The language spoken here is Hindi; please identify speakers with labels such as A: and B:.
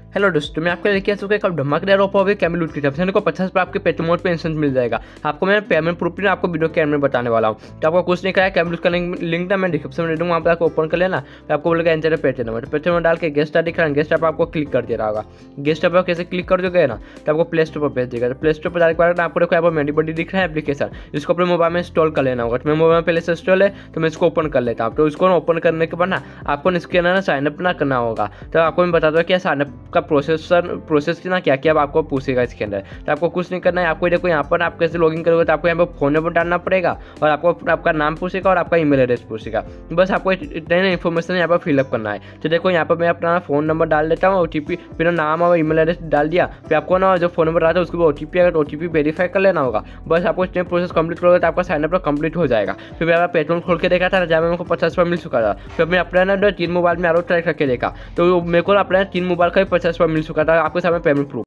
A: हेलो दोस्तों, मैं आपके लेके आ चुका एक धमाकेदार ऑफर है कैमलूट की तरफ से। को 50 पर आपके पेट्रोल मोड पे इंस्टेंट मिल जाएगा। आपको मैं पेमेंट प्रूफ भी आपको वीडियो के एंड में बताने वाला हूँ। तो आपको कुछ नहीं करा है, कैमलूट का लिंक ना मैं डिस्क्रिप्शन में दे दूँगा, वहाँ पर आपको ओपन कर लेना। तो आपको बोलेगा एंटर पेट्रोल नंबर, पेट्रोल में डाल के गेस्ट दिख रहा है, गेस्ट पर आपको क्लिक कर दे रहा होगा। गेस्ट पर कैसे क्लिक कर दोगे ना, तो आपको प्ले स्टोर पर भेज देगा। प्ले स्टोर पर जाने के बाद आपको देखो यहाँ पर मेरी बॉडी दिख रहा है एप्लीकेशन, इसको अपने मोबाइल में इंस्टॉल कर लेना होगा। तो मैं मोबाइल में पहले से इंस्टॉल है, तो मैं इसको ओपन कर लेता हूँ। तो इसको ओपन करने के बाद ना आपको इसके अंदर ना साइनअप ना करना होगा। तो आपको मैं बताता हूँ कि साइनअप का प्रोसेस ना क्या क्या आपको पूछेगा इसके अंदर। तो आपको कुछ नहीं करना है, आपको देखो यहाँ पर आप कैसे लॉगिन करोगे। तो आपको यहाँ पर फोन नंबर डालना पड़ेगा और आपको आपका नाम पूछेगा और आपका ईमेल एड्रेस पूछेगा। बस आपको इतना इन्फॉर्मेशन यहाँ पर फिलअप करना है। तो देखो यहाँ पर मैं अपना फ़ोन नंबर डाल देता हूँ, OTP, फिर नाम और ईमेल एड्रेस डाल दिया। फिर आपको ना जो फोन नंबर आता है उसको OTP, अगर OTP वेरीफाई कर लेना होगा। बस आपको इतने प्रोसेस कंप्लीट करोगे तो आपका साइनअप कंप्लीट हो जाएगा। फिर मैं पेट्रोल खोल के देखा था, जहाँ मेरे को 50 रुपये मिल चुका था। फिर मैं अपना ना 3 मोबाइल में आरो ट्रैक करके देखा, तो मेरे को अपना 3 मोबाइल का 50 रुपये मिल चुका था। आपके सामने पेमेंट प्रूफ